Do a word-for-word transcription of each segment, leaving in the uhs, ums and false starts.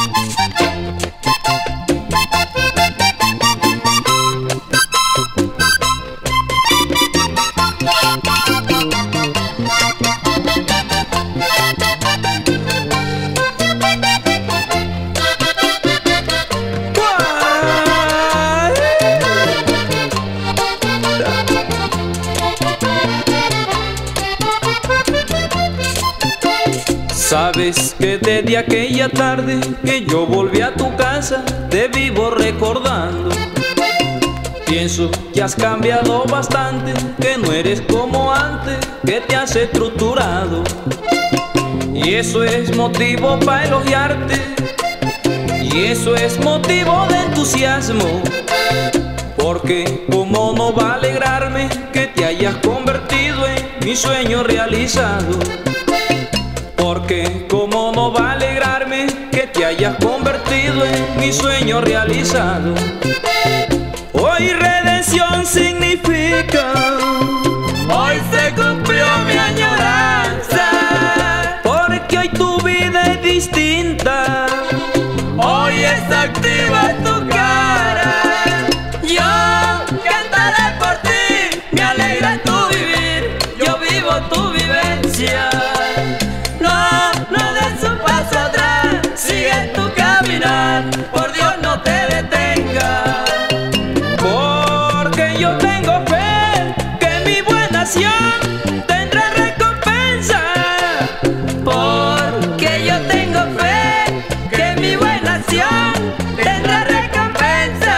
Sabes que desde aquella tarde que yo volví a tu casa te vivo recordando. Pienso que has cambiado bastante, que no eres como antes, que te has estructurado. Y eso es motivo para elogiarte, y eso es motivo de entusiasmo. Porque cómo no va a alegrarme que te hayas convertido en mi sueño realizado. Porque cómo no va a alegrarme que te hayas convertido en mi sueño realizado. Hoy redención significa, hoy se cumplió mi añoranza. Porque hoy tu vida es distinta, hoy es activa tu cara. Yo cantaré por ti, me alegra tu vivir, yo vivo tu vivencia. Sigue tu caminar, por Dios no te detengas. Porque yo tengo fe que mi buena acción tendrá recompensa. Porque yo tengo fe que mi buena acción tendrá recompensa.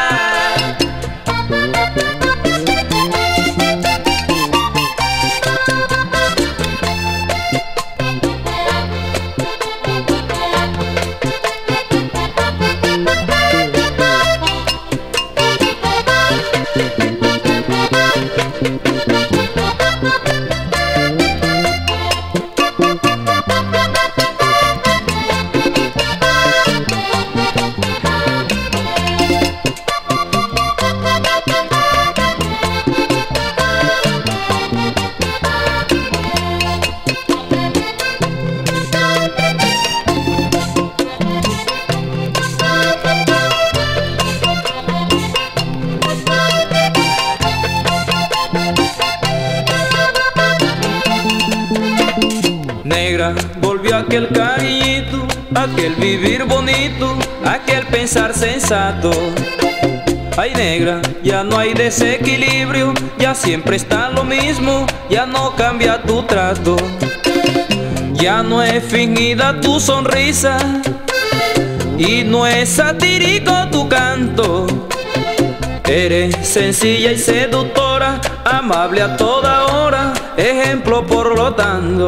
Negra, volvió aquel cariñito, aquel vivir bonito, aquel pensar sensato. Ay negra, ya no hay desequilibrio, ya siempre está lo mismo, ya no cambia tu trato. Ya no es fingida tu sonrisa y no es satírico tu canto. Eres sencilla y seductora, amable a toda hora, ejemplo por lo tanto.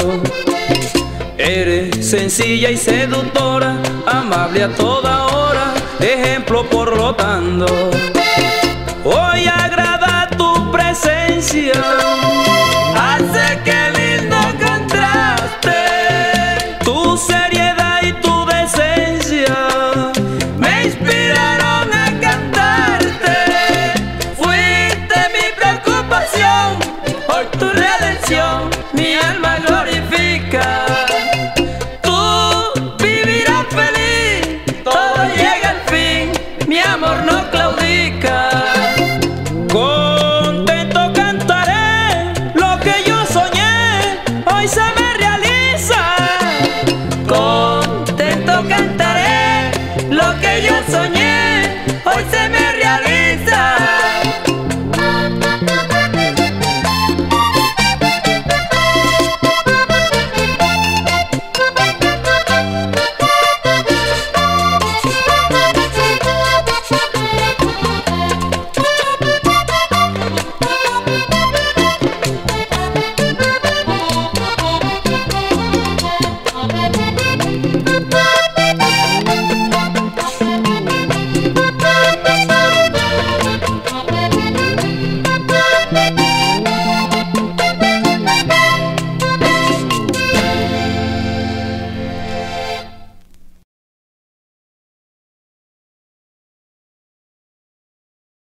Eres sencilla y seductora, amable a toda hora, ejemplo por lo tanto. Hoy agrada tu presencia, hace que lindo contraste. Tu seriedad y tu decencia me inspiraron a cantarte. Fuiste mi preocupación, hoy tu redención, mi alma gloriosa.